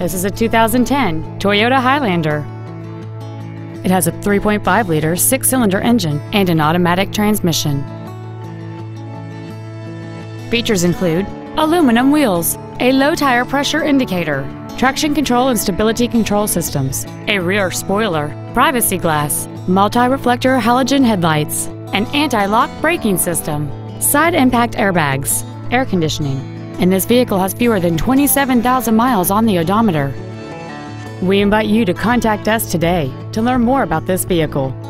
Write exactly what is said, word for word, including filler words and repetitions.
This is a two thousand ten Toyota Highlander. It has a three point five liter six-cylinder engine and an automatic transmission. Features include aluminum wheels, a low tire pressure indicator, traction control and stability control systems, a rear spoiler, privacy glass, multi-reflector halogen headlights, an anti-lock braking system, side impact airbags, air conditioning, and this vehicle has fewer than twenty-seven thousand miles on the odometer. We invite you to contact us today to learn more about this vehicle.